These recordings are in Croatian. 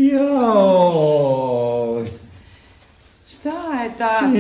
Joj. Šta je, tata?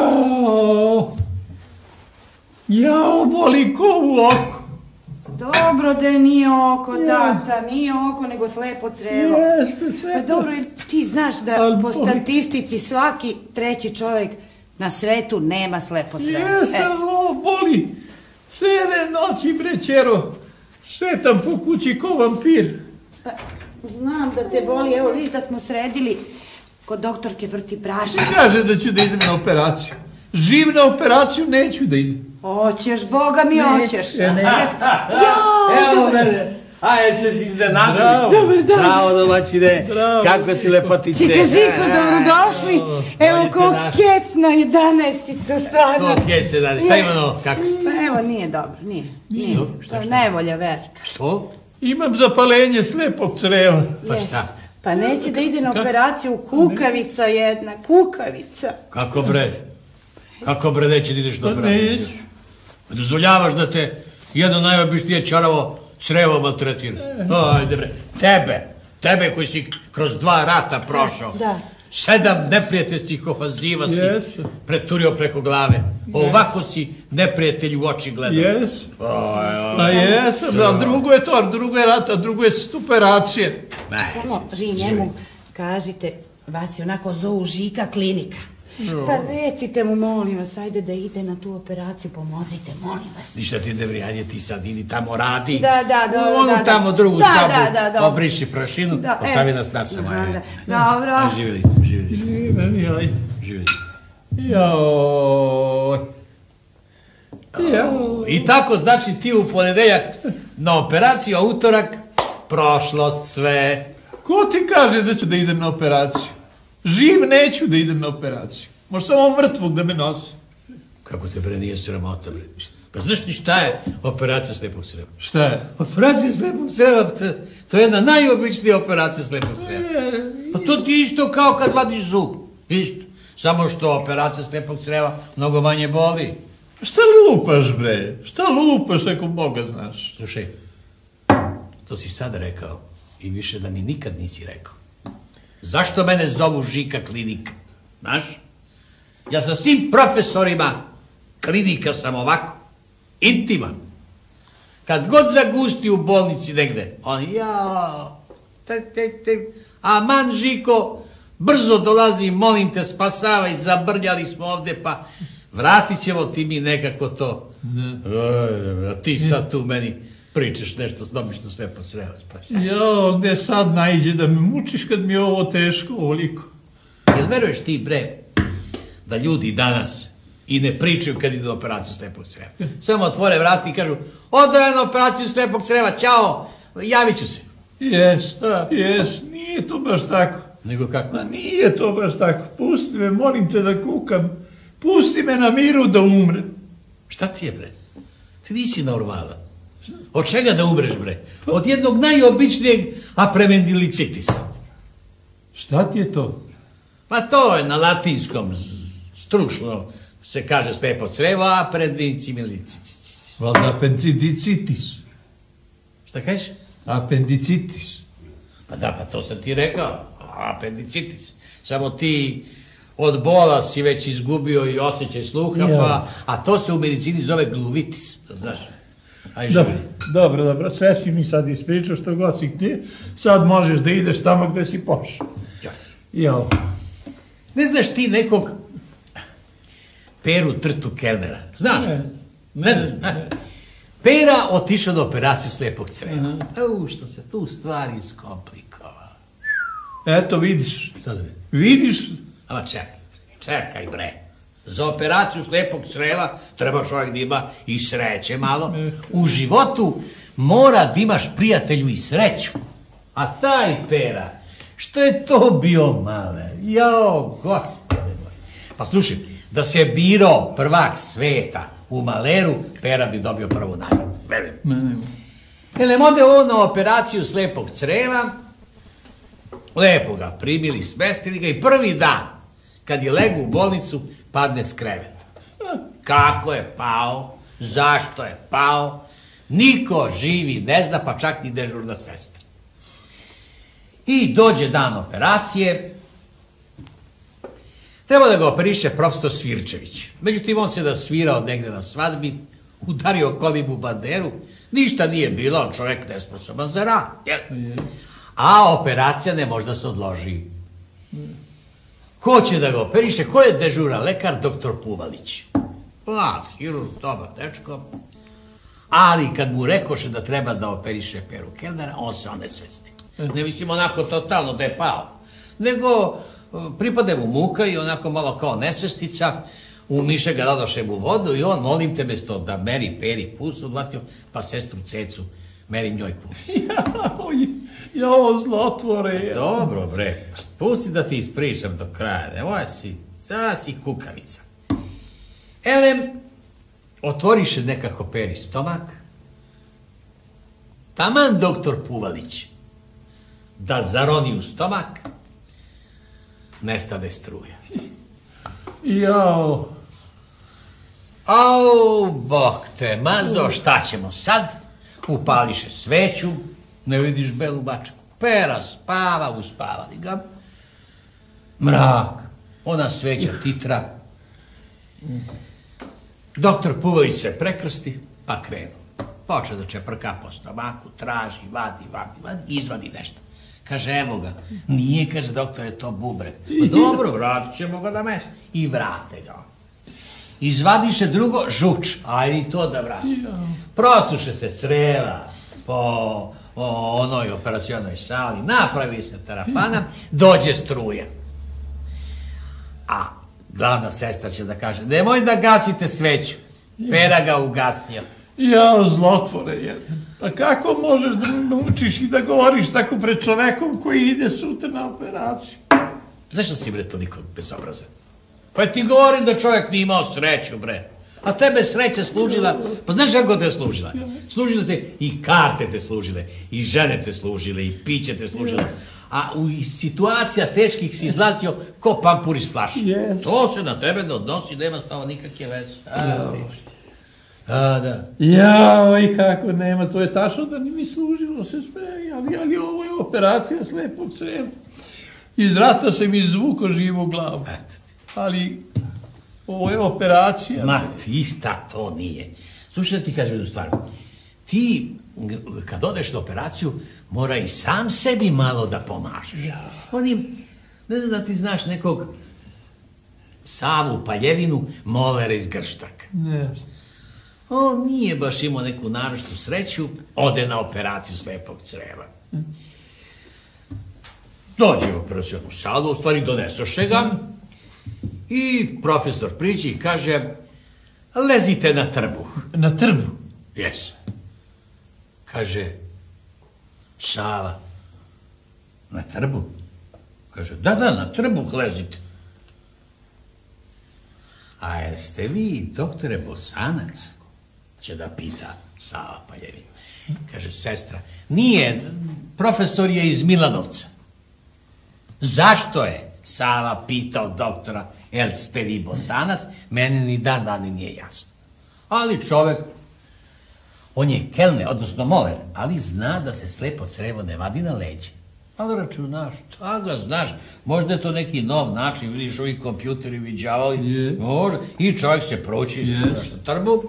Jao, boli ko u oko. Dobro da nije oko, tata, nije oko, nego slepo crevo. Jeste, slepo. Pa dobro, ti znaš da po statistici svaki treći čovjek na svetu nema slepo crevo. Jeste, boli. Cele noći, bre, čero, šetam po kući ko vampir. Pa, znam da te boli, evo viš da smo sredili kod doktorke vrti prašak. Kaže da ću da idem na operaciju. Živ na operaciju neću da idem. Hoćeš, Boga mi hoćeš. Evo mene. A jeste si iznenadili? Dobar dan. Bravo, domaćine. Kako si lepotice. Cika Ziko, dobrodošli. Evo ko kec na 11-ica stvarno. Ko kec na 11, šta ima novo? Kako ste? Pa evo, nije dobro, nije. Što? Nevolja velika. Što? Imam zapalenje slepog creva. Pa šta? Pa neće da ide na operaciju, kukavica jedna, kukavica. Kako bre? Kako bre neće da ideš na operaciju? Dozvoljavaš da te jedno najobičnije čaravo crevo maltretira. Ajde bre, tebe koji si kroz 2 rata prošao. 7 neprijateljskih ofanziva si preturio preko glave. Ovako si neprijatelj u oči gledao. Jesu. Pa jesam, da, drugo je to, drugo je rat, a drugo je operacije. Samo vi njemu kažite, vas je onako zovu Žika klinika. Pa recite mu, molim vas, ajde da ide na tu operaciju, pomozite, molim vas. Ništa ti ne vrijanje, ti sad idi tamo radi. Da. Onu tamo drugu sabu, obriši prašinu, ostavi nas na samo. Dobro. Aj, živjeli. I tako, znači ti u ponedeljak na operaciju, a utorak prošlost sve. Ko ti kaže da ću da idem na operaciju? Živ neću da idem na operaciju. Možda samo mrtvog da me nosi. Kako te bre nije sramota bre? Pa znaš ti šta je operacija slepog creva? Šta je? Operacija slepog creva, to je jedna najobičnija operacija slepog creva. Pa to ti isto kao kad vadiš zub. Isto. Samo što operacija slepog creva mnogo manje boli. Šta lupaš bre? Šta lupaš ako Boga znaš? Slušaj, to si sad rekao i više da mi nikad nisi rekao. Zašto mene zovu Žika klinika? Znaš? Ja sa svim profesorima klinika sam ovako, intiman. Kad god zagusti u bolnici negde, on aman Žiko, brzo dolazi, molim te, spasavaj, zabrljali smo ovde, pa vratit ćemo ti mi nekako to. A ti sad tu meni pričaš nešto, dobiš to sve po sreo. Gde sad najđe da me mučiš kad mi je ovo teško, ovoliko? Jel veruješ ti, bre, da ljudi danas i ne pričaju kad idu na operaciju slepog creva? Samo otvore vrata i kažu, odajem na operaciju slepog creva, ćao, javit ću se. Jes, nije to baš tako. Nego kako? Ma nije to baš tako, pusti me, molim te da kukam, pusti me na miru da umrem. Šta ti je, bre? Ti nisi normalan. Od čega da umreš, bre? Od jednog najobičnijeg apendicitisa. Šta ti je to? Pa to je na latinskom, stručno se kaže slepo crevo, apendicitис. Valjda apendicitis. Šta kažeš? Apendicitis. Pa da, pa to sam ti rekao, apendicitis. Samo ti od bola si već izgubio i osjećaj sluha, a to se u medicini zove gluvitis, znaš? Dobro, sve si mi sad ispričao što god si ti, sad možeš da ideš tamo gde si pošao. Ne znaš ti nekog Peru Trtu Kellnera, znaš? Ne znaš? Pera otišao na operaciju slepog creva. Što se tu stvari iskomplikova. Eto, vidiš. Šta da vidiš? Ama čekaj bre. Za operaciju slepog creva treba čovjek da ima i sreće malo. U životu mora da imaš prijatelju i sreću. A taj Pera, što je to bio male? Gospode moj. Pa slušaj, da se birao prvak sveta u maleru, Pera bi dobio prvu nagradu. Verujem. Elem ode on na operaciju slepog creva, lepo ga primili, smestili ga i prvi dan, kad je legu u bolnicu, padne s kreveta. Kako je pao, zašto je pao, niko živi ne zna, pa čak ni dežurna sestra. I dođe dan operacije. Treba da ga operiše profesor Svirčević. Međutim, on se da svirao negde na svadbi, udario kolibu banderu, ništa nije bilo, on čovjek nesposoban za rad. A operacija ne može da se odloži. Ko će da ga operiše? Ko je dežuran lekar? Doktor Puvalić. Mlad hirurg, dobar dečko. Ali kad mu rekoše da treba da operiše Peru Kellnera, on se onesvesti. Ne mislim onako totalno da je pao, nego pripade mu muka i onako malo kao nesvestica, umiše ga, dadoše mu vodu i on, molim te, mesto da meri Peri puls, odvatio, pa sestru Cecu meri njoj puls. Jao, zlotvore. Dobro, bre, pusti da ti ispričam do kraja, nemoj si, sada si kukavica. Elem, otvoriše nekako Peri stomak, taman doktor Puvalić da zaroni u stomak, nestade struja. Jao. Au, bok te mazo, šta ćemo sad? Upališe sveću, ne vidiš belu bačku. Pera spava, uspavali ga. Mrak, ona sveća titra. Doktor Puvalić se prekrsti, pa krenu. Poče da čeprka po stomaku, traži, vadi, izvadi nešto. Kaže, evo ga. Nije, kaže, doktore, to bubreg. Pa dobro, vratit ćemo ga na mesto. I vrate ga. Izvadiše drugo, žuč. Ajde i to da vrati. Prosuše se creva po onoj operacionoj sali, napravi se tarapanam, dođe struja. A glavna sestra će da kaže, nemoj da gasite sveću. Pera ga ugasio. Jao, zlotvore jedan. Pa kako možeš da me naučiš i da govoriš tako pred čovekom koji ide sutra na operaciju? Zašto si, bre, toliko bezobrazan? Pa ti govorim da čovjek nije imao sreću, bre. A tebe sreća služila, pa znaš kako te je služila? Služila te i karte te služile, i žene te služile, i piće te služile. A iz situacija teških si izlazio ko pampur iz flaše. To se na tebe ne odnosi, nema s tobom nikakve veze. Da. Jao, i kako nema, to je tačno da mi služilo se sve, ali ovo je operacija slepog creva. Iz rata se mi izvuko živu glavu. Ali ovo je operacija. Ma ti šta to nije. Slušaj da ti kažem jednu stvar. Ti, kad odeš na operaciju, mora i sam sebi malo da pomažeš. Onim, ne znam da ti znaš nekog Savu Paljevinu, molera iz Grštaka. Ne. On nije baš imao neku naročitu sreću, ode na operaciju slepog creva. Dođe u operacijonu salu, u stvari donesoše ga, i profesor priđe i kaže, lezite na trbuh. Na trbuh? Jes. Kaže, Sava, na trbuh? Kaže, da, na trbuh lezite. A jeste vi, doktore Bosanac? Će da pita Sava Paljevin. Kaže, sestra, nije, profesor je iz Milanovca. Zašto je Sava pitao doktora, jel ste vi Bosanac? Meni ni dan nije jasno. Ali čovek, on je kelner, odnosno moler, ali zna da se slepo crevo ne vadi na leđe. Ali računaš, šta ga znaš, možda je to neki nov način, vidiš ovi kompjuteri viđavali, može, i čovjek se proći na trbu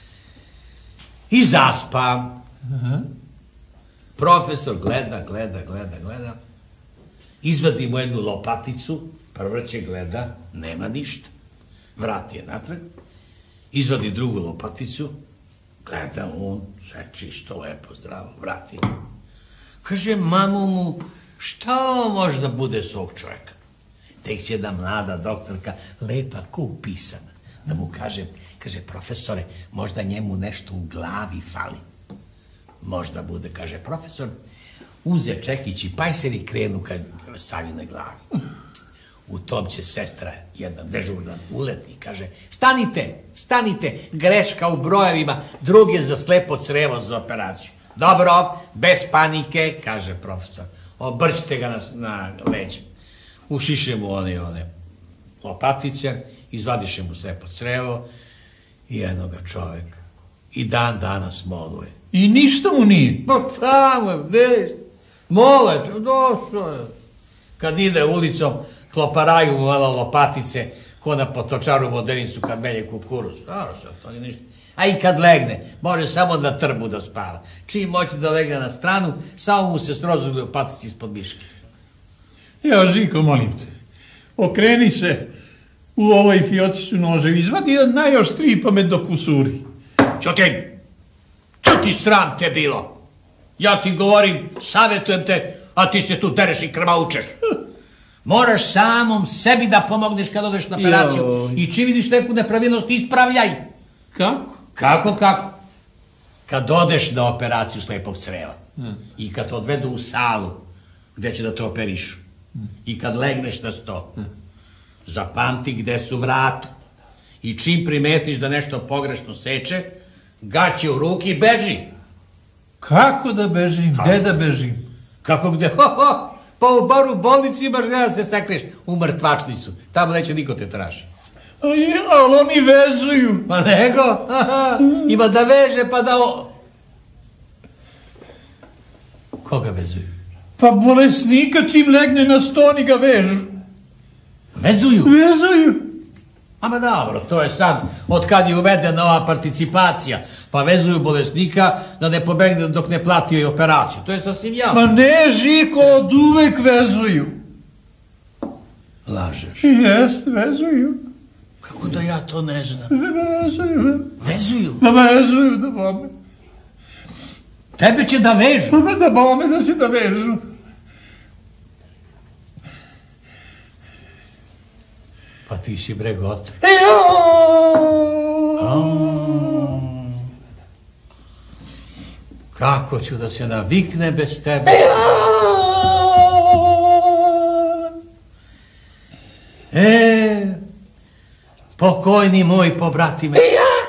i zaspa. Profesor gleda, izvadi mu jednu lopaticu, prevrće, gleda, nema ništa, vrati je natrag, izvadi drugu lopaticu, gleda on, sve čisto, lepo, zdravo, vrati. Kaže mamu mu, šta ovo može da bude s ovog čovjeka? Tek će da mlada doktorka, lepa ko upisana, da mu kaže, profesore, možda njemu nešto u glavi fali. Možda bude, kaže profesor, uze čekić i pajser i krenu ka Savinoj glavi. U tom će sestra, jedna dežurna, uleti i kaže, stanite, greška u brojevima, drugi za slepo crevo za operaciju. Dobro, bez panike, kaže profesor, obrćite ga na leđe. Ušiše mu one lopatice, izvadiše mu slepo crevo i jednoga čoveka. I dan danas moluje. I ništa mu nije? No tamo, gdje? Mole, došao je. Kad ide ulicom, kloparaju malo lopatice, ko na potočaru vodenicu kad melje kukuruz. To je ništa. A i kad legne, može samo na trbu da spava. Čim moće da legne na stranu, samo mu se srozuju lopatici ispod miške. Evo, Žiko, molim te, okreni se, u ovoj fioci su noževi, izvadi jedan najoštriji pa me dokusuri. Ćuti, sram te bilo. Ja ti govorim, savjetujem te, a ti se tu tereš i krvaučeš. Moraš samom sebi da pomogneš kad odeš na operaciju i čim vidiš neku nepravilnost, ispravljaj. Kako? Kako? Kad odeš na operaciju slepog creva i kad te odvedu u salu gde će da te operišu i kad legneš na sto, zapamti gde su vrata i čim primetiš da nešto pogrešno seče, gaće u ruki i beži. Kako da bežim? Gde da bežim? Kako gde? Pa u baru bolnici imaš gde da se sakriješ u mrtvačnicu. Tamo neće niko te traži. Ali oni vezuju. Pa nego? Ima da veže pa da... Koga vezuju? Pa bolesnika čim legne na sto, oni ga vežu. Vezuju? Vezuju. Ama dobro, to je sad, od kad je uvedena ova participacija, pa vezuju bolesnika da ne pobegne dok ne plati operaciju. To je sasvim jasno. Ma ne, Žiko, od uvek vezuju. Lažeš. Jest, vezuju. Kako da ja to ne znam? Vezuju. Vezuju? Pa vezuju da bome. Tebe će da vežu? Pa da bome da će da vežu. Pa ti si bre gotov. Kako ću da se navikne bez tebe? Pokojni moj pobratime.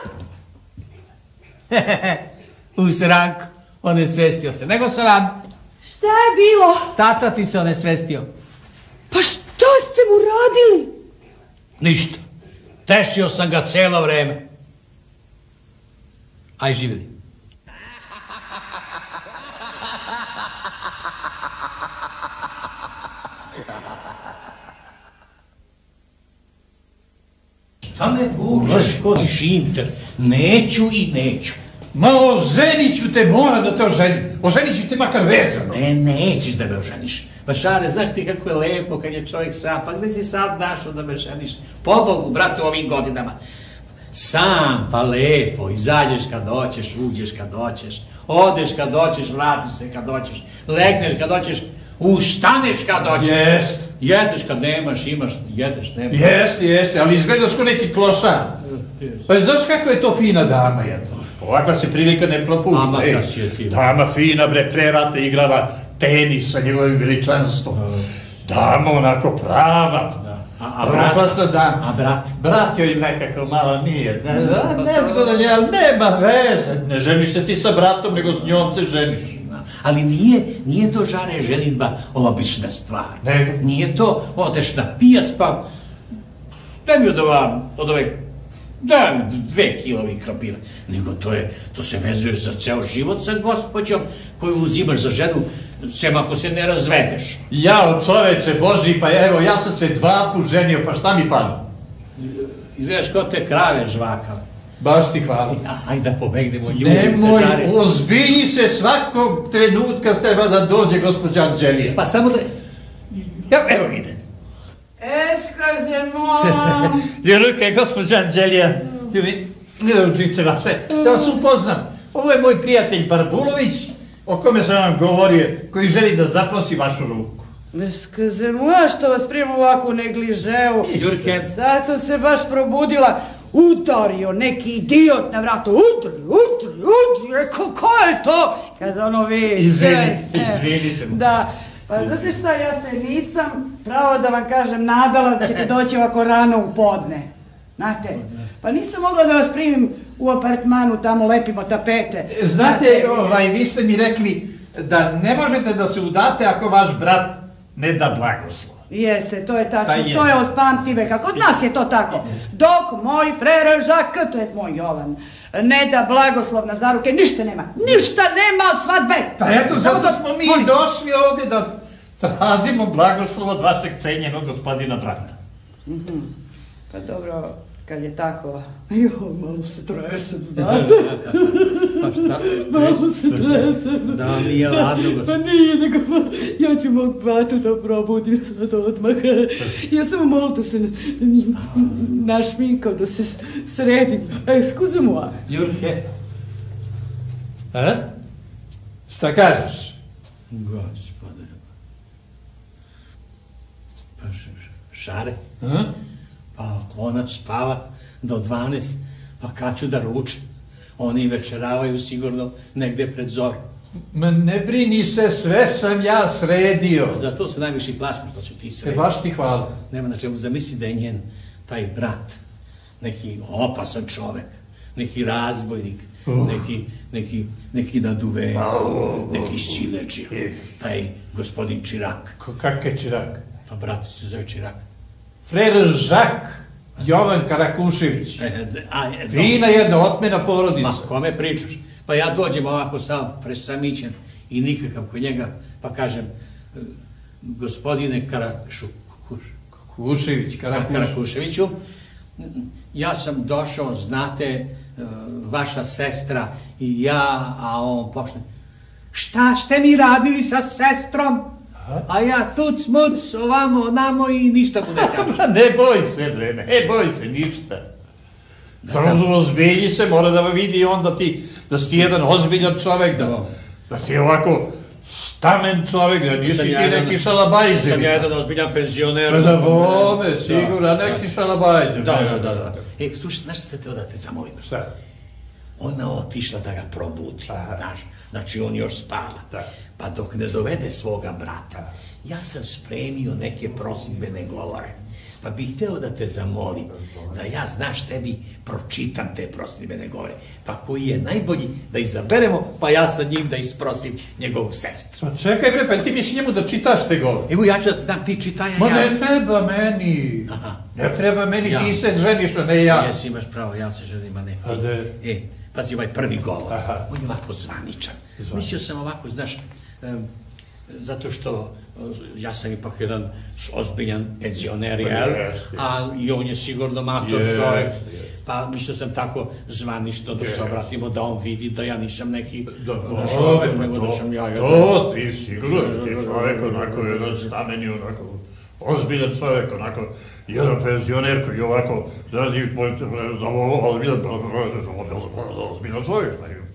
Usranko, onesvestio se. Nego se vam... Šta je bilo? Tata ti se onesvestio. Pa što ste mu radili? Ništa. Tešio sam ga celo vreme. Aj, živjeli. Šta me vučeš kod šinter? Neću i neću. Ma oženit ću te, mora da te oženim. Oženit ću te makar vezano. Nećeš da me oženiš. Bašare, znaš ti kako je lepo kad je čovjek sam, pa gde si sad našao da me ženiš? Pobogu, brate, u ovim godinama. Sam, pa lepo, izađeš kad hoćeš, uđeš kad hoćeš, odeš kad hoćeš, vratiš se kad hoćeš, legneš kad hoćeš, ustaneš kad hoćeš. Jest. Jedeš kad nemaš, imaš, jedeš, nemaš. Jeste, ali izgledaš ko neki klošar. Pa znaš kakva je to fina dama jedna? Ovakva se prilika ne propušta. Ama da si je ti. Dama fina, bre, pre rata igrala tenis sa njegovim veličanstvom. Dama onako prava. A brat? A brat? Brat joj nekako malo nije. Nezgodan je, ali nema veze. Ne ženiš se ti sa bratom, nego s njom se ženiš. Ali nije to, Žare, ženitba obična stvar. Nego? Nije to, odeš na pijac pa... Daj mi od ove... Daj mi 2 kilovi krompira. Nego to se vezuješ za ceo život sa gospođom koju uzimaš za ženu, sem ako se ne razvedeš. Jao, čoveče Boži, pa evo, ja sam se 2 put ženio, pa šta mi fali? Izgledaš kao te krave žvakale. Baš ti hvala. Ajde da pobegnemo, ljudi. Nemoj, ozbilji se, svakog trenutka treba da dođe gospođa Anđelija. Pa samo da... Evo ide. Eskazemom. Ljuruka je gospođa Anđelija. Ljubice vaše, da vas upoznam. Ovo je moj prijatelj Barbulović, o kome sam vam govorio, koji želi da zaprosi vašu ruku. Eskazemom, što vas prijem ovako u negliževu. Jurke. Sad sam se baš probudila. Udario neki idiot na vratu. Udri, rekao, ko je to? Kad ono vi... Izvinite mu. Da, pa znate šta, ja se nisam, pravo da vam kažem, nadala da ćete doći ovako rano u podne. Znate, pa nisam mogla da vas primim u apartmanu, tamo lepimo tapete. Znate, vi ste mi rekli da ne možete da se udate ako vaš brat ne da blagoslov. Jeste, to je tačno, to je od pamtiveka, kod nas je to tako. Dok moj frere Jacques, to je moj Jovan, ne da blagoslov na zaruke, ništa nema od svadbe. Pa eto, zato smo mi došli ovdje da tražimo blagoslov od vašeg cenjenog gospodina brata. Pa dobro, kad je tako, malo se tresem, znate. Pa šta? Malo se tresem. Da vam nije ladno, gospodin. Pa nije, nego ja ću mog bratu da probudim sad odmah. Ja samo malo da se našminkam, da se sredim. Skuzi mu. Jurke. Šta kažeš? Gospode. Pa Šare? Pa ona spava do 12, pa kad ću da ručem? Oni večeravaju sigurno negde pred zoru. Ma ne brini se, sve sam ja sredio. Zato se najviše plašim što si ti sredio. Baš ti hvala. Nema na čemu, zamisli da je njen taj brat neki opasan čovek, neki razbojnik, neki naduve, neki sileđi, taj gospodin Čirak. Kak je Čirak? Pa brat se zove Čirak. Frer Jacques Jovan Karakušević. Fina jedna otmena porodica. Ma, kome pričaš? Pa ja dođem ovako sav presamićen i nikakav kod njega, pa kažem, gospodine Karakuševiću, ja sam došao, znate, vaša sestra i ja, a on počne, šta ste mi radili sa sestrom? A ja tuc muc, ovamo, onamo i ništa mu ne kažem. Ne boj se, bre, ne boj se, ništa. Samo ozbilji se, mora da vidi onda ti, da si ti jedan ozbiljan čovek, da ti je ovako stamen čovek, da nisi ti neki šalabajzer. Sam ja jedan ozbiljan penzioner. Da bome, sigurno, neki šalabajzer. Da. Slušaj, znaš što se teo da te zamolim? Šta? Ona otišla da ga probudi, znaš, znači on još spava. Pa dok ne dovede svoga brata, ja sam spremio neke prosidbene govore. Pa bih hteo da te zamolim, da ja, znaš, tebi pročitam te prosidbene govore. Pa koji je najbolji da izaberemo, pa ja sa njim da isprosim njegovu sestru. Pa čekaj bre, pa ti misliš njemu da čitaš te govore? Evo ja ću da dam ti čitaja. Ma ne treba meni. Ne treba meni, ti se ženiš, a ne ja. Jesi, imaš pravo, ja se ženim, a ne ti. Pazi, ovaj prvi govor, on je ovako zvaničan. Mislio sam ovako, znaš, zato što ja sam ipak jedan ozbiljan penzioner, jel? A i on je sigurno mator čovjek. Pa mislio sam tako zvanično da se obratimo, da on vidi da ja nisam neki šoger, nego da sam ja... To, ti sigurno, ti čovjek onako, jedan stameni, onako, ozbiljan čovjek, onako, jedan penzioner koji je ovako, da ti ozbiljan čovjek.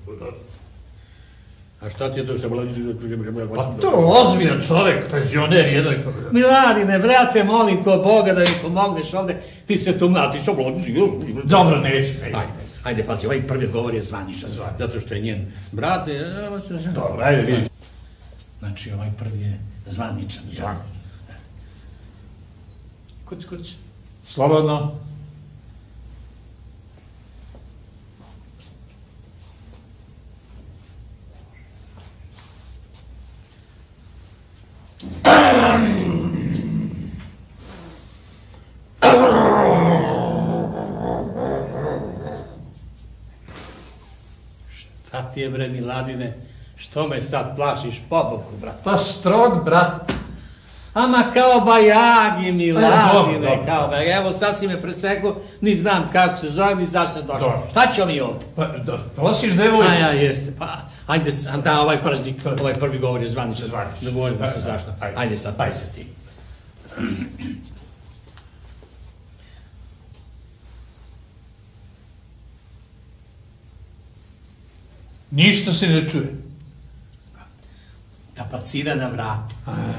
A šta ti je to se... Pa to je ozbiljan čovjek, penzioner jedan. Miladine, brate, molim ko Boga da mi pomogneš ovde, ti se tu mladi, ti se oblodi. Dobro, neću. Ajde, pazi, ovaj prvi govor je zvaničan, zato što je njen brat. Dobro, ajde, vidiš. Znači, ovaj prvi je zvaničan. Kuc. Slobodno. Šta ti je, bre, Miladine? Što me sad plašiš, pobogu, brat? Pa strog, brat. Ama kao bajagi, Miladine, kao bajagi. Evo, sad si me presekao, ni znam kako se zove, ni zašto je došao. Šta ćemo mi ovdje? Pa, prosiš devojku. A ja, jeste, pa, ajde, da, ovaj prvi govor je zvaničan. Dogovorimo se zašto. Ajde sad, paj se ti. Ništa se ne čuje. Tapacira na vrata.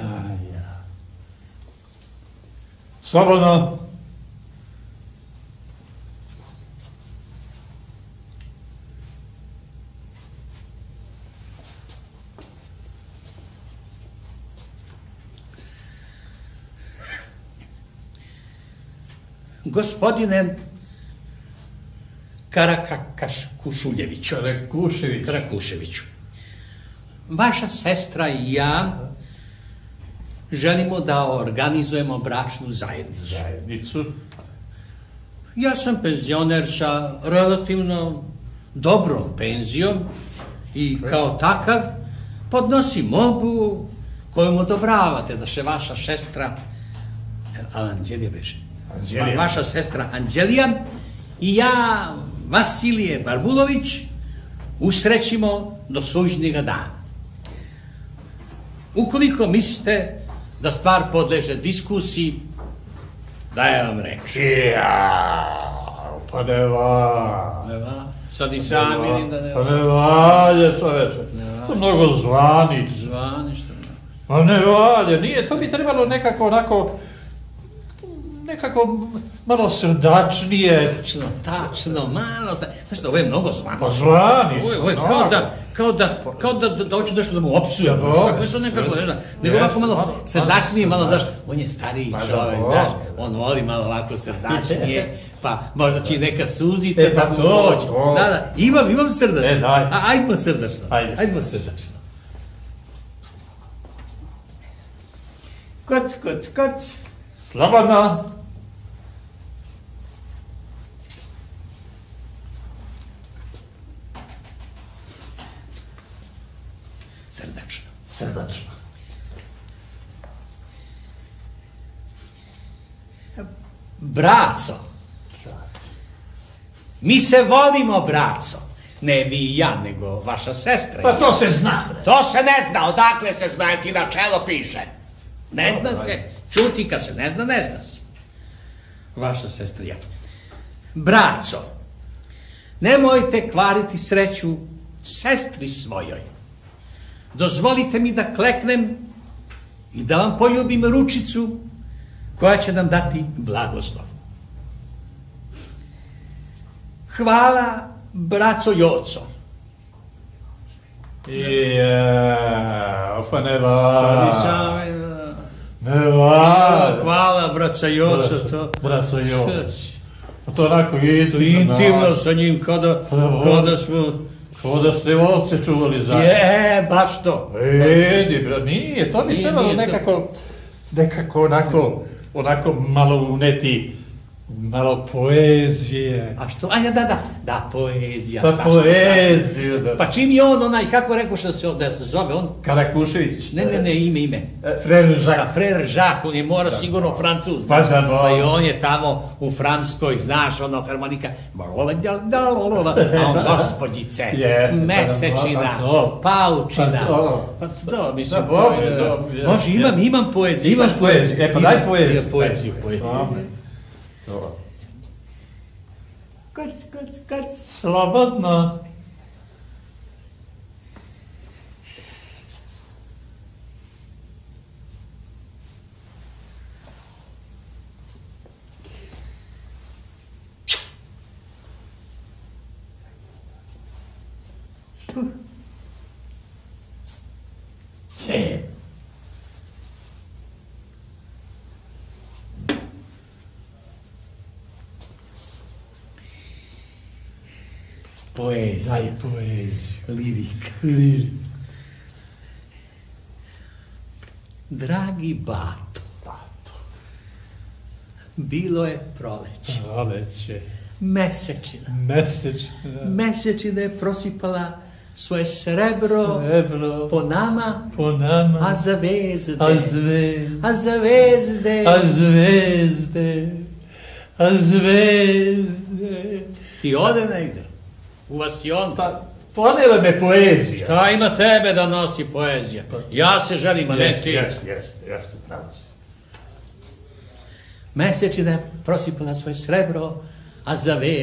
Slobodno. Gospodine Karakuševiću, vaša sestra i ja želimo da organizujemo bračnu zajednicu. Zajednicu? Ja sam penzioner sa relativno dobrom penzijom i kao takav podnosim molbu kojom odobravate da se vaša sestra Anđelija beše. Vaša sestra Anđelija i ja, Vasilije Barbulović, usrećimo do suđnjega dana. Ukoliko mislite da stvar podleže diskusiji, dajem vam reč. Pa ne valja. Ne valja? Sad i sam vidim da ne Pa valja. ne valja, čoveče. To je mnogo zvanič. Zvani što ne. Pa ne valja, nije, to bi trebalo nekako onako, nekako malo srdačnije. Tačno, malo. Znaš, ovo je mnogo zvanično. Pa zvanič. Ovo je kao da hoću nešto da mu opsujem. Kako je to nekako, ne znam. Nego ovako malo srdačnije, malo, znaš, on je stariji čovjek, znaš, on voli malo ovako srdačnije, pa možda će i neka suzica da mu pođe. Da, imam srdačno. Ajdemo srdačno. Ajdemo srdačno. Koc. Slobodno. Srdačno. Braco. Mi se volimo, braco. Ne vi i ja, nego vaša sestra. Pa to se zna. To se ne zna, odakle se zna, ti na čelo piše. Ne zna se, čuti kad se ne zna se. Vaša sestra i ja. Braco, nemojte kvariti sreću sestri svojoj. Dozvolite mi da kleknem i da vam poljubim ručicu koja će nam dati blagoslov. Hvala, braco Joco. Pa ne valja. Ne valja. Hvala, braca Joco, to. Braco Joco. To onako intimno sa njim, kada smo... Kao da ste ovce čuvali zajedno. Baš to. Nije, to bi trebalo nekako onako malo uneti, malo poezije. A što? Da, poezija. Pa poeziju, da. Pa čim je on onaj, kako rekao da se zove on? Karakušević. Ne, ime. Frère Jacques. Frère Jacques, on je mora sigurno Francuz. Pa i on je tamo u Francuskoj, znaš, ono harmonika, a on gospođice, mesečina, paučina. Pa to, mislim, može, imam poeziju. Imaš poeziju, pa daj poeziju. Poeziju. Koc. Slobodno. Poezija. Daj poeziju. Lirika. Dragi bato. Bilo je proleće. Mesečina je prosipala svoje srebro po nama, a zvezde. Ti ode negde, u Vasion. Ponela me poezija. Šta ima tebe da nosi poezija? Ja se želim, a ne ti. Jeste, pravo si. Mesečina je prosipala svoje srebro, a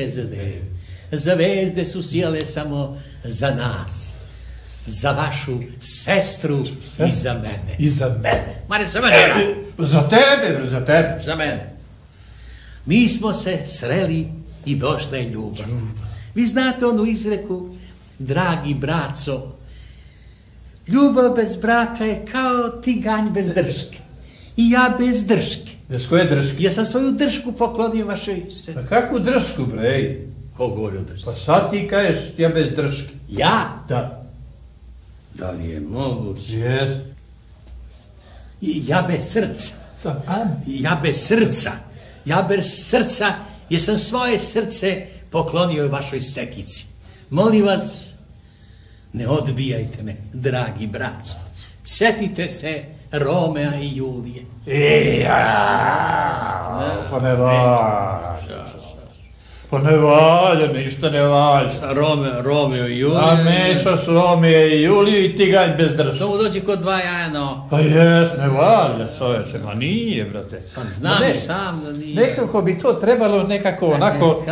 zvezde su sijale samo za nas, za vašu sestru i za mene. I za mene. Ma ne za mene. Za tebe. Za mene. Mi smo se sreli i došla je ljubav. Vi znate onu izreku, dragi braco, ljubav bez braka je kao tiganj bez drške. I ja bez drške. Bez koje drške? Ja sam svoju dršku poklonio vašoj se. Pa kakvu dršku, brej? Ko govori o dršci? Pa sad ti kažeš ja bez drške. Ja? Da. Da li je moguće? Jes. Ja bez srca. Ja bez srca, jer sam svoje srce poklonio vašoj sekici. Molim vas, ne odbijajte me, dragi braco. Sjetite se Romea i Julije. Pa ne valja, ništa ne valja. Šta Romeo i Julije? A mešaš Romeo i Juliju i ti ganj bez drša. To mu dođe kod dva jaja na oko. Pa jes, ne valja, čoveče, ma nije, brate. Pa znam i sam da nije. Nekako bi to trebalo nekako onako...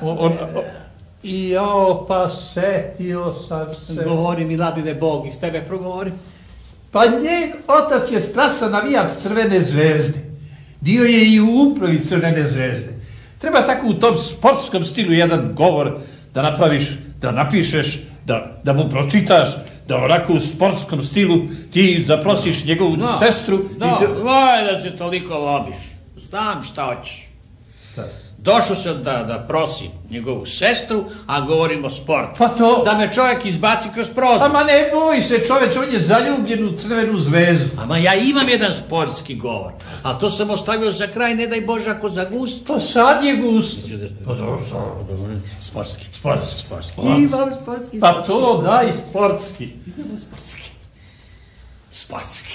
pa setio sam se... Govori Miladine, Bog iz tebe progovori. Pa njen otac je strasa navijač Crvene zvezde. Bio je i u upravi Crvene zvezde. Treba tako u tom sportskom stilu jedan govor da napraviš, da napišeš, da mu pročitaš, da onako u sportskom stilu ti zaprosiš njegovu sestru. Da se toliko lobiš. Znam šta hoćeš. Došao sam da prosim njegovu sestru, a govorimo o sportu. Pa to... Da me čovjek izbaci kroz prozor. Ama ne boj se, čoveč, on je zaljubljen u Crvenu zvezdu. Ama ja imam jedan sportski govor, ali to sam ostavio za kraj, ne daj Bože ako za gust. Pa sad je gust. Pa dobro, sportski. Imam sportski. Pa to daj sportski. Imamo sportski.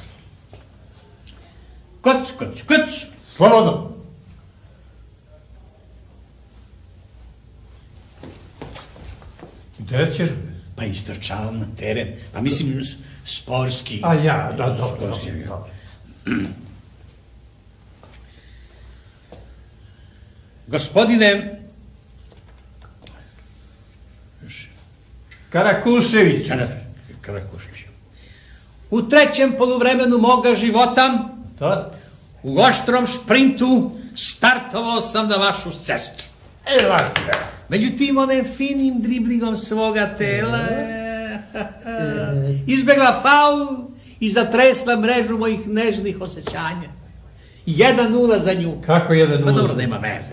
Kuc. Slobodno. Gde ćeš? Pa istrčavam na teren. Pa mislim sportski. A ja, da, dobro. Gospodine Karakušević. U trećem poluvremenu moga života u oštrom šprintu startovao sam na vašu sestru. Međutim, onem finim driblingom svoga tela izbjegla faul i zatresla mrežu mojih nežnih osjećanja. 1-0 za nju. Kako 1-0? Pa dobro, nema veze.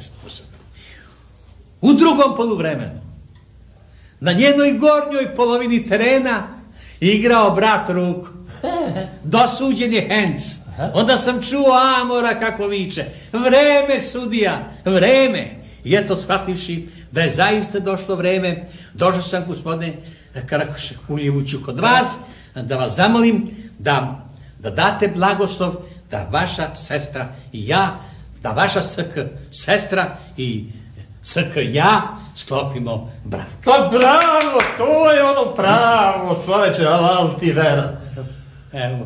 U drugom poluvremenu, na njenoj gornjoj polovini terena, igrao brat ruku. Dosuđen je Hens. Onda sam čuo Amora kako viče: vreme, sudija, vreme. I eto, shvativši da je zaista došlo vreme, došao sam, gospodine Karakušekuljeviću, kod vas, da vas zamolim da date blagoslov da vaša sestra i ja, da vaša sestra i ja sklopimo brak. Pa bravo, to je ono pravo, čoveče, alal ti vera. Evo.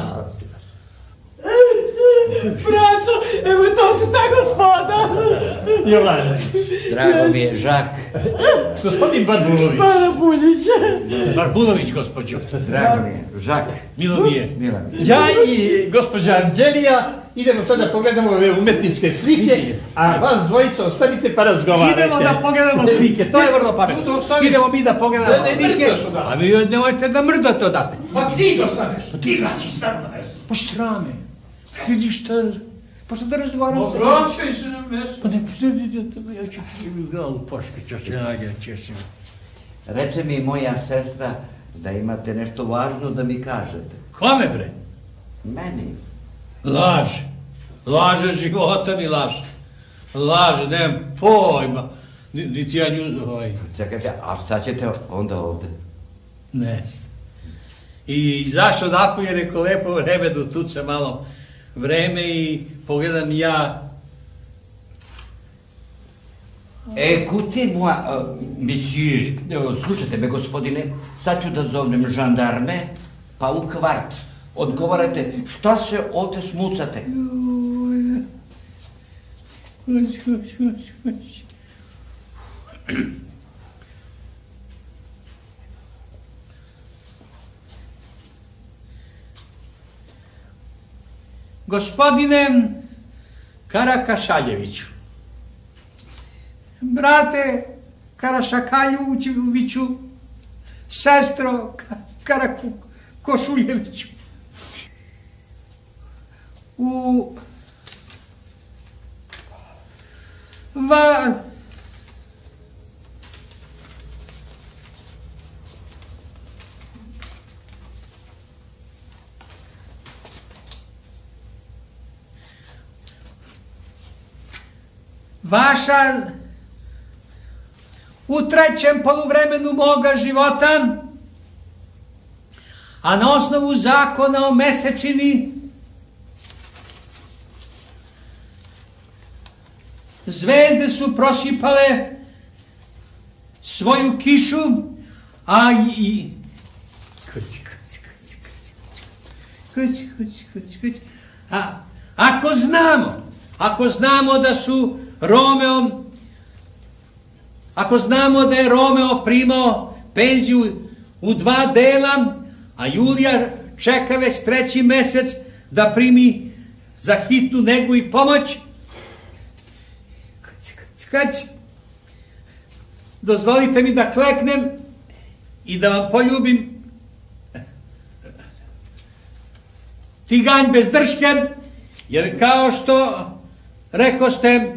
Braco, evo to su ta gospoda. Jovana. Drago mi je, Žak. Gospodin Barbulović. Barbulović, gospođo. Drago mi je, Žak. Milo mi je. Ja i gospođa Anđelija idemo sad da pogledamo ove umetničke slike, a vas dvojica ostanite pa razgovarajte. Idemo da pogledamo slike, to je vrlo pametno. Idemo mi da pogledamo slike, a vi nemojte da mrdate odate. Pa ti to staneš, ti vraći stanu na mjesto. Pa štrame. Vidiš šta, pa šta da razgovaram se? Vraćaj se na mjesto. Pa ne, ja ću galu poškeću se. Reče mi moja sestra da imate nešto važno da mi kažete. Kome, bre? Meni. Laže života mi laže. Laže, nemam pojma. Niti ja nju... Čekajte, a šta ćete onda ovde? Ne. I izašao napolje, rekao, lepo vreme da tuce malo vreme i pogledam ja. Écoutez-moi, monsieur, slušajte me, gospodine, sad ću da zovnem žandarme, pa u kvart. Odgovarajte, šta se ovde smucate? Gospodine Karakašaljeviću, brate Karašakaljeviću, sestro Karakošuljeviću, vaša u trećem poluvremenu moga života, a na osnovu zakona o mesečini zvezde su prosipale svoju kišu, a i... Ako znamo da su ako znamo da je Romeo primao penziju u 2 dela, a Julija čeka već 3. mesec da primi za hitnu negu i pomoć, dozvolite mi da kleknem i da vam poljubim tiganj bez drške, jer kao što rekoste,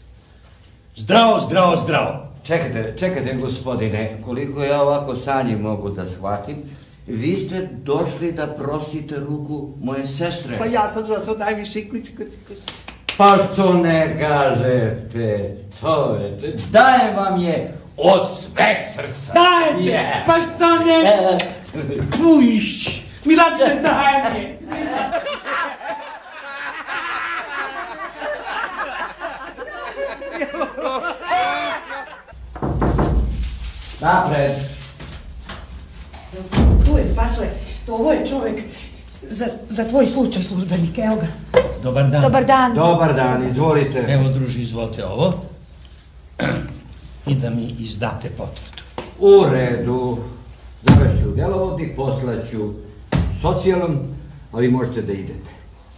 zdravo. Čekajte, gospodine, koliko ja ovako sanji mogu da shvatim, vi ste došli da prosite ruku moje sestre. Pa ja sam za to najviše kuć. Pa što ne kažete, čoveče, dajem vam je od sveg srca. Dajte, pa što ne? Pujiš, Milacne, dajte. Napred. Tu je, Spasoje, ovo je čovjek za tvoj slučaj, službenik, evo ga. Dobar dan. Dobar dan. Dobar dan, izvolite. Evo, druži, izvolite ovo. I da mi izdate potvrdu. U redu. Završu djelovodnik, poslaću socijalom, a vi možete da idete.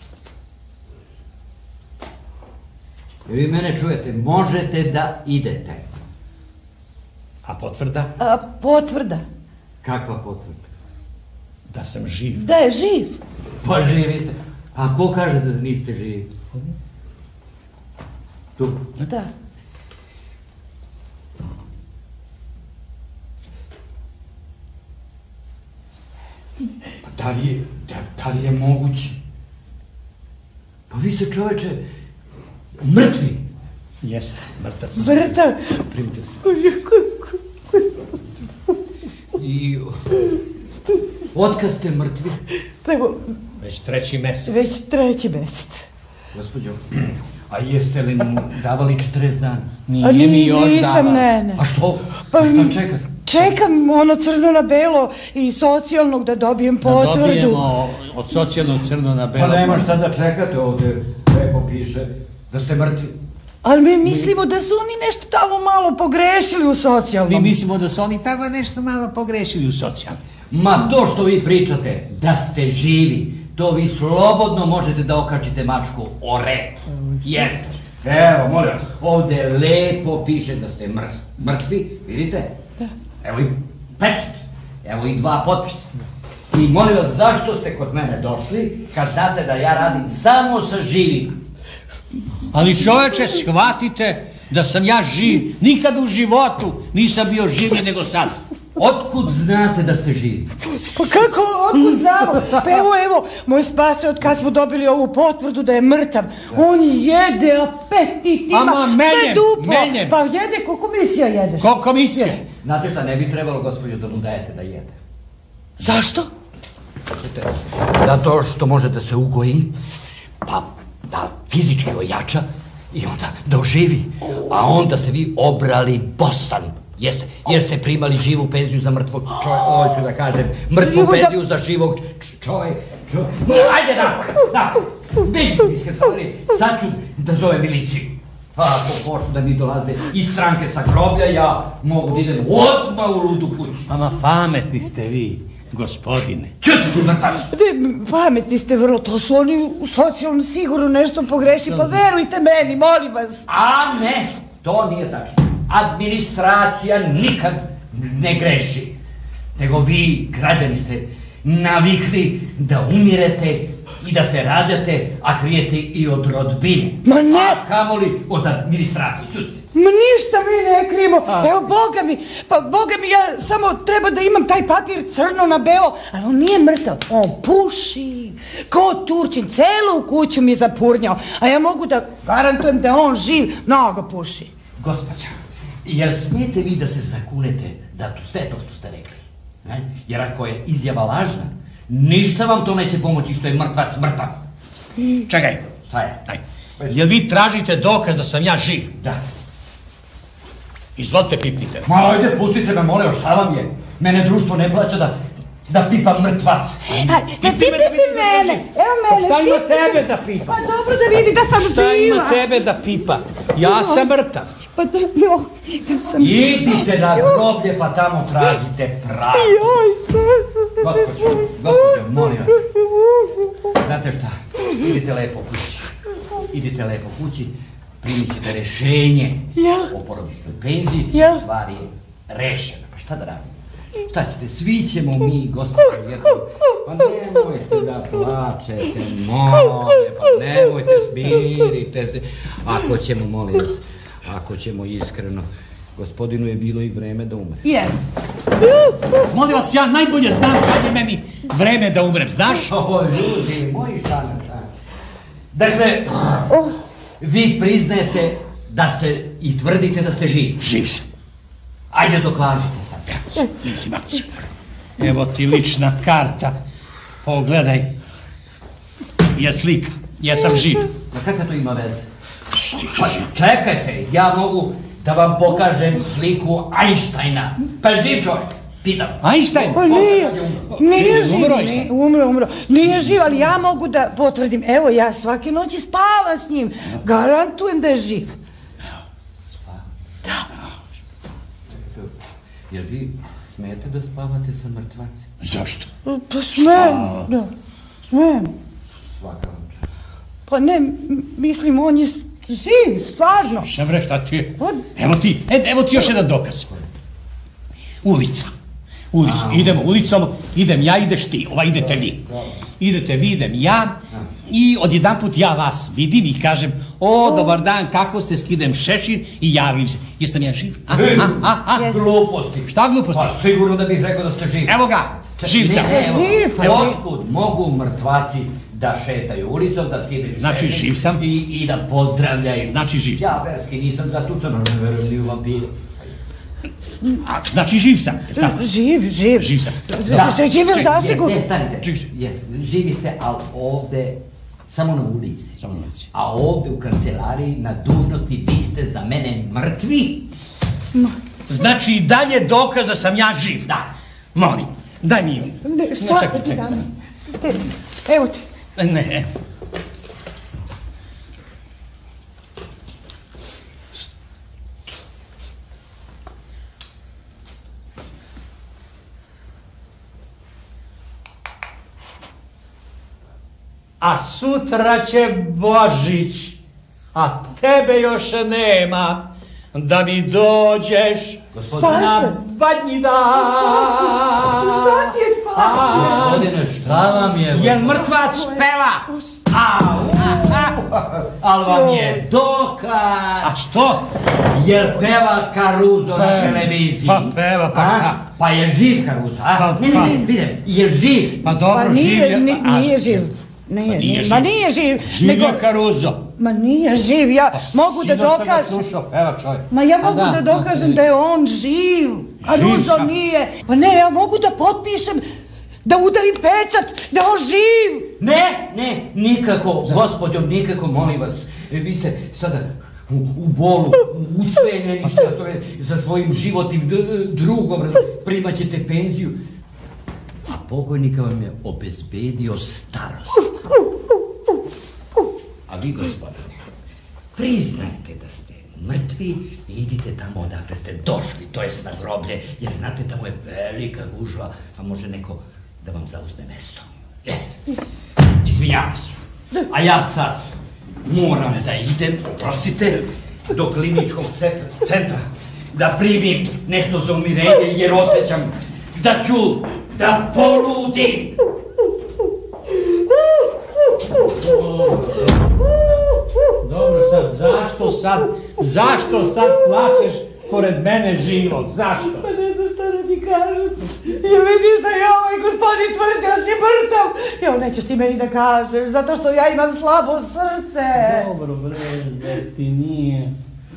Jer vi mene čujete, možete da idete. A potvrda? Potvrda. Kakva potvrda? Da sam živ. Da je živ. Pa živite. A ko kaže da niste živi? Tu. Da. Pa da li je moguće? Pa vi ste, čoveče, mrtvi. Jeste, mrtav sam. Mrtav. Primite. I otkad ste mrtvi? Pa evo, Već 3. mesec. već 3. mesec. Gospođo, a jeste li mu davali 40 dana? Nije mi još Nisam, dava. ne. A što? Pa A šta čekate? čekam ono crno na belo i socijalnog da dobijem Da potvrdu. dobijemo od socijalnog crno na belo. Pa nema šta da čekate ovdje, lepo piše da ste mrtvi. Ali mi mislimo da su oni nešto tamo malo pogrešili u socijalnom. Mi mislimo da su oni tamo nešto malo pogrešili u socijalnom. Ma to što vi pričate, da ste živi, to vi slobodno možete da okačite mačku o rep. Jeste. Evo, molim vas, ovdje lepo piše da ste mrtvi, vidite? Evo i pečat, evo i 2 potpisa. I molim vas, zašto ste kod mene došli kad znate da ja radim samo sa živima? Ali čoveče, shvatite da sam ja živ. Nikad u životu nisam bio življi nego sad. Otkud znate da ste živi? Pa kako, otkud znamo? Pa evo, moj Spasoje, od kad smo dobili ovu potvrdu da je mrtav, on jede, apetit ima, Ama, sve duplo. meljem. Pa jede, ko komisija jedeš. Ko komisija? Znate šta, ne bi trebalo, gospođo, da mu dajete da jede. Zašto? Zato što može da se ugoji, pa da fizički ojača i onda da oživi, a onda se vi obrali bosan. Jeste, jer ste primali živu penziju za mrtvog čovjeka, hoću da kažem, mrtvu penziju za živog čovjeka. Ajde napolje, bežite mi skretali, sad ću da zove miliciju. Pa ako pošlu da mi dolaze iz stranke sa groblja, ja mogu da idem odmah u ludu kuću. Ama pametni ste vi, gospodine. Čuti ti mrtavi! Pametni ste vrlo, to su oni u socijalnom sigurno nešto pogreši, pa verujte meni, molim vas. A ne, to nije tačno. Administracija nikad ne greši. Nego vi, građani, ste navikli da umirete i da se rađate, a krijete i od rodbine. Ma ne! A kamoli od administracije, čuti. Ma ništa mi ne krijemo, evo Boga mi, ja samo treba da imam taj papir crno na belo, ali on nije mrtav, on puši, Ko Turčin, celu kuću mi zapurnjao, a ja mogu da garantujem da on živ, mnogo puši. Gospođa, jel smijete vi da se zakunete za sve to što ste rekli? Jer ako je izjava lažna, ništa vam to neće pomoći što je mrtvac mrtav. Čekaj. Šta je? Daj. Jel vi tražite dokaz da sam ja živ? Da. Izvolite, pipnite. Ma ajde, pustite me, molim, šta vam je? Mene društvo ne plaća da pipam mrtvac. Pipite mene, evo mene. Šta ima tebe da pipa? Pa dobro da vidi da sam živa. Šta ima tebe da pipa? Ja sam mrtav. Pa da sam... Idite na groblje pa tamo tražite pravdu. Gospođo, molim vas. Znate šta, idite lepo kući, primit ćete rešenje o porodičnoj penziji, stvar je rešena. Pa šta da radimo? Šta ćete, svi ćemo mi, gospođo, pa nemojte da plačete, pa nemojte, smirite se. Ako ćemo, molim vas, ako ćemo iskreno, gospodinu je bilo i vreme da umre. Jes. Molim vas, ja najbolje znam kad je meni vreme da umrem, znaš? O, ljudi, moji šta. Dakle, vi priznajete da ste i tvrdite da ste živi. Živ sam. Ajde, dokažite sad. Intimacija. Evo ti lična karta. Pogledaj. Je slika. Jesam živ. Na kakve to ima veze? Pa čekajte, ja mogu da vam pokažem sliku Einsteina. Pa je živ čovjek. Pitam. Einstein? Pa nije živ, umro. Nije živ, ali ja mogu da potvrdim. Evo, ja svake noći spavam s njim. Garantujem da je živ. Da. Jel vi smijete da spavate sa mrtvacima? Zašto? Pa smem. Svaka vam čast. Pa ne, mislim, on je živ, stvarno. Šta bre, šta ti je? Evo ti još jedan dokaz. Ulicu, idemo ulicom, idem ja, ideš ti, idete vi. Idete vi, idem ja i odjedanput ja vas vidim i kažem, dobar dan, kako ste, skidem šešir i javim se. Jesam ja živ? Gluposti. Šta gluposti? Pa sigurno da bih rekao da ste živ. Evo ga, živ sam. Otkud mogu mrtvaci da šetaju ulicom, da skidaju šešir? Znači, živ sam. I da pozdravljaju. Znači, živ sam. Ja verski nisam zatucan, ali ne verujem ni u vampire. Znači, živ sam. Živ. Živ sam. Živ je zasigurno. Živi ste, ali ovde, samo na ulici. A ovde u kancelariji, na dužnosti, vi ste za mene mrtvi. Znači, i dalje dokaz da sam ja živ. Da. Molim, daj mi. Čekaj. Evo ti. Ne. A sutra će Božić, a tebe još nema, da mi dođeš na badnji dan. Šta ti je spasio? Gospodine, šta vam je? Jel mrtvac peva? Ali vam je dokaz. A što? Jer peva Caruso na televiziji. Pa peva, pa šta? Pa je živ Caruso, a? Ne, vidim, je živ. Pa dobro, živ je. Nije živ. Nije živ. Živ je Caruso. Ma nije živ, ja mogu da dokažem. Ma ja mogu da dokažem da je on živ. Caruso nije. Pa ne, ja mogu da potpišem, da udarim pečat, da je on živ. Ne, nikako, gospođo, nikako, molim vas. Vi ste sada u bolu, ucveljeni sa svojim životnim drugom, primat ćete penziju. A pokojnika vam je obezbedio starost. A vi, gospodine, priznajte da ste mrtvi i idite tamo odakle ste došli, to jest na groblje, jer znate, tamo je velika gužva, pa može neko da vam zauzme mesto. Jeste. Izvinjavam se. A ja sad moram da idem, oprostite, do kliničkog centra, da primim nešto za umirenje, jer osjećam da ću da poludim. Dobro, zašto sad plačeš pored mene živog? Zašto? Pa ne znam šta da ti kažem. I vidiš da je ovaj gospodin tvrdi da si mrtav. Evo, nećeš ti meni da kažeš, zato što ja imam slabo srce. Dobro, bre, zar ti nije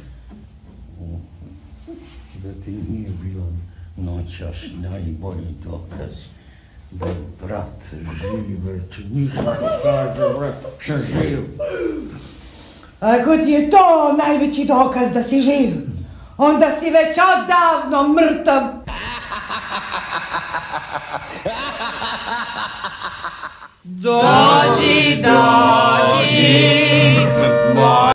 bilo noćas najbolji dokaz da je brat živ, već ništa kaže, brat, će živ. Ako ti je to najveći dokaz da si živ, onda si već odavno mrtav. Dođi!